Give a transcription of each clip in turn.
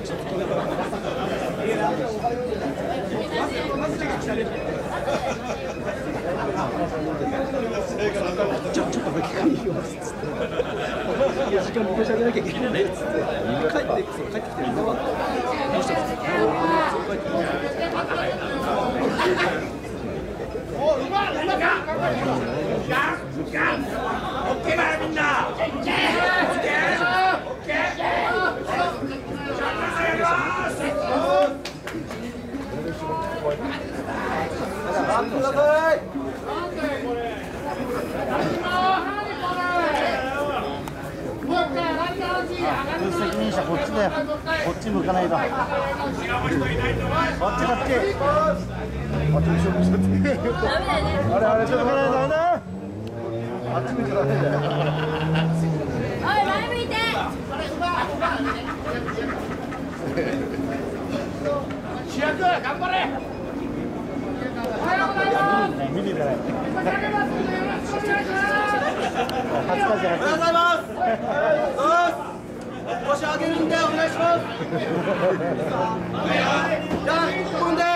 ちょっとだけいいよっつって。いや時間僕喋らなきゃいけないねっつって。帰ってきてみんなはどうしたんですか。おうまいか。オッケーだよみんな。オッケー。 責任者こっちだよ。こっち向かないと。こっちこっち。あれちょっと向かないとダメだ。あっち向いちゃダメだよ。 おい前向いて。 主役頑張れ。 見てください。おはようございます。 腰上げるんでお願いします。じゃあ1本で。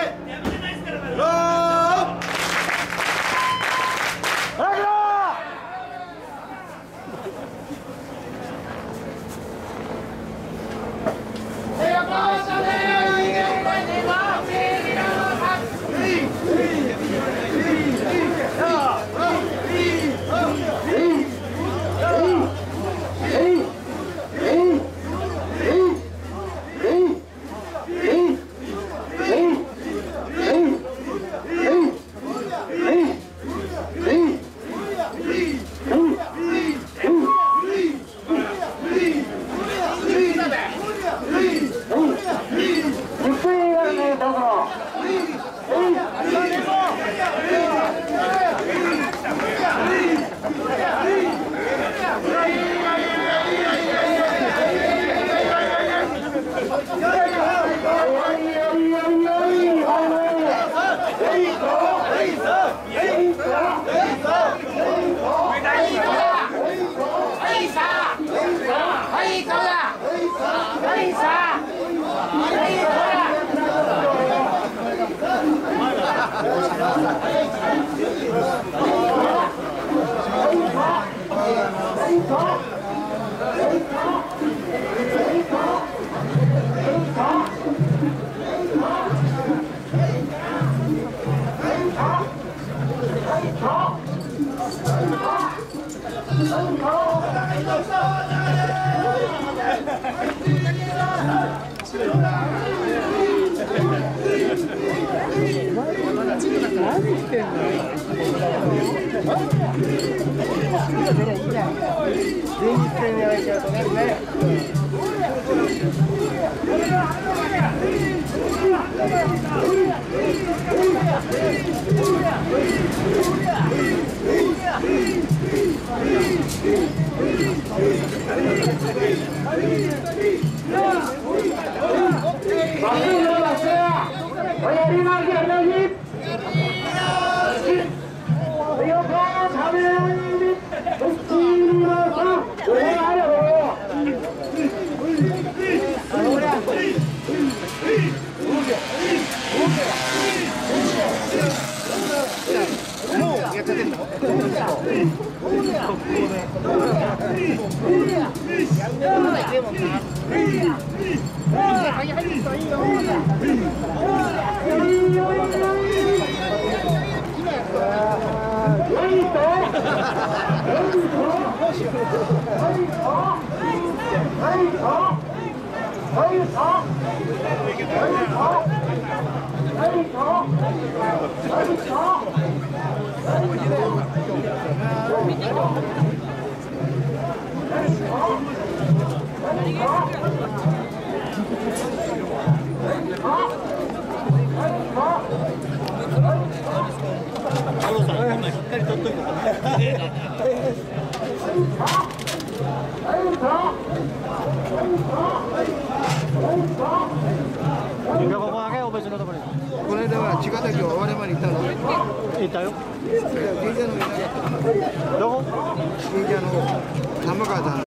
この間は茅ヶ崎を我々に行ったの。 行ったよ。 銀座のどこ？ 銀座の玉川さん。